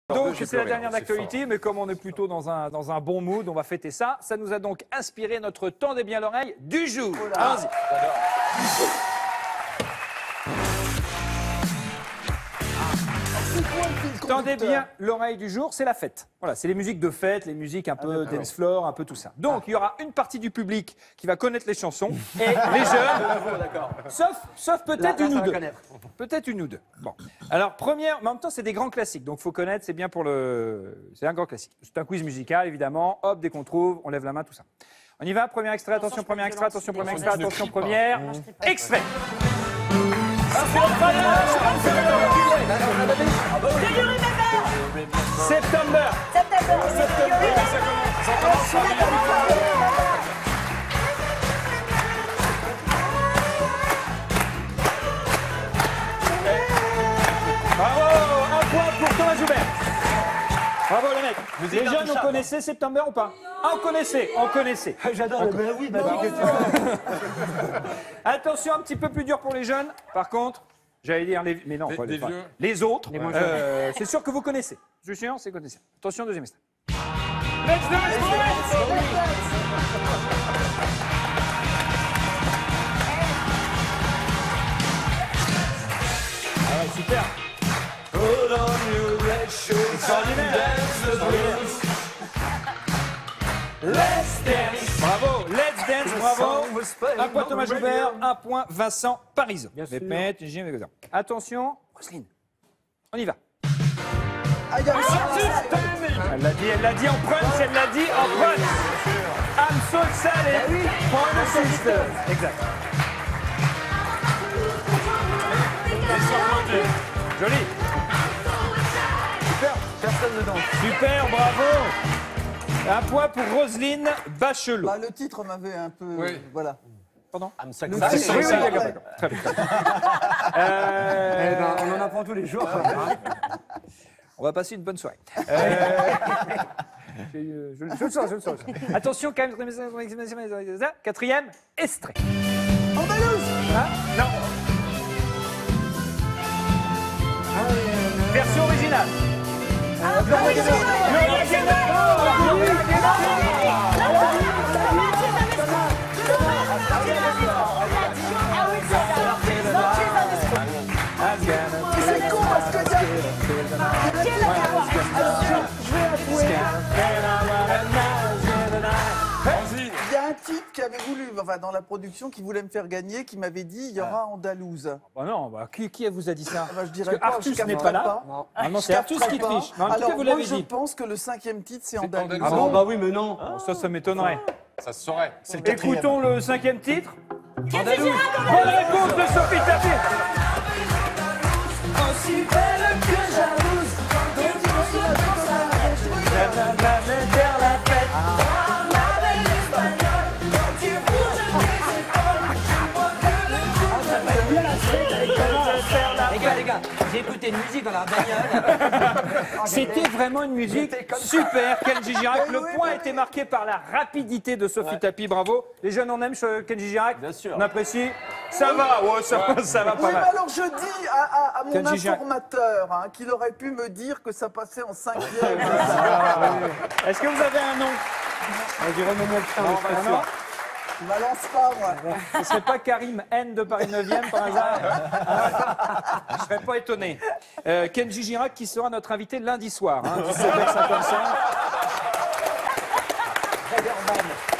Donc c'est la dernière d'actualité, mais comme on est plutôt dans un bon mood, on va fêter ça. Ça nous a donc inspiré notre Tendez bien l'oreille du jour. Allons-y. Tendez bien l'oreille du jour, c'est la fête. Voilà, c'est les musiques de fête, les musiques un peu dance floor, un peu tout ça. Donc il y aura une partie du public qui va connaître les chansons et les jeunes, sauf peut-être une ou deux. Peut-être une ou deux. Bon. Alors première, mais en même temps c'est des grands classiques, donc faut connaître, c'est bien pour le, c'est un grand classique. C'est un quiz musical évidemment. Hop, dès qu'on trouve, on lève la main, tout ça. On y va. Premier extrait, attention, premier extrait, attention, premier extrait, attention, première extrait. September. Bravo, un point pour Thomas Joubert. Bravo les mecs. Les jeunes, on connaissait September ou pas? Ah, on connaissait. J'adore. Ben oui, Attention, un petit peu plus dur pour les jeunes. Par contre, j'allais dire les... Mais non, pas les vieux. Les autres, c'est sûr que vous connaissez. Je suis sûr, c'est connaissez. Attention, deuxième extrait. Let's dance, ah ouais, super. Let's dance. Bravo, let's dance, bravo. Un point Thomas Joubert, un point Vincent Parisot. Attention, Roselyne, on y va. Elle l'a dit en punch, elle l'a dit en punch. I'm so excited for the sister. Exact. Joli. Super, personne ne danse. Super, bravo. Un point pour Roselyne Bachelot. Bah, le titre m'avait un peu... Oui. Voilà. Pardon? Très bien. On en apprend tous les jours. On va passer une bonne soirée. Je le sens. Attention, quand même. Quatrième extrait. Andalouse. Ah, non. Version originale. C'est con parce que il y a un type qui avait voulu, enfin dans la production, qui voulait me faire gagner, qui m'avait dit il y aura Andalouse. Bah non, bah, qui vous a dit ça? Bah, je dirais pas, Artus n'est pas là. Non, c'est Artus qui triche. Mais en tout cas, Alors vous moi l'avez je dit. pense que le 5e titre c'est Andalouse. Ah bon, bah oui mais non. Ça m'étonnerait. Ça se saurait. Écoutons le 5e titre. Andalouse. Bonne réponse de Sophie Tapie. Aussi belle que jalouse, quand on dit qu'on se danse à la Faire la fête. la belle espagnole, quand tu bouges tes épaules, je vois que le Les gars, j'ai écouté une musique dans la bagnole. C'était vraiment une musique super, Kenji Girac. Le point a été marqué par la rapidité de Sophie Tapie, bravo. Les jeunes en aiment Kenji Girac? Bien sûr. On apprécie? Ça va, ouais, ça va pas Oui, mais mal. alors je dis à mon Kenji Girac. informateur qu'il aurait pu me dire que ça passait en 5e. Est-ce que vous avez un nom? On dirait non. Je balance pas, moi. Ce serait pas Karim N de Paris 9e par hasard? Je serais pas étonné. Kenji Girac qui sera notre invité lundi soir, 17h55.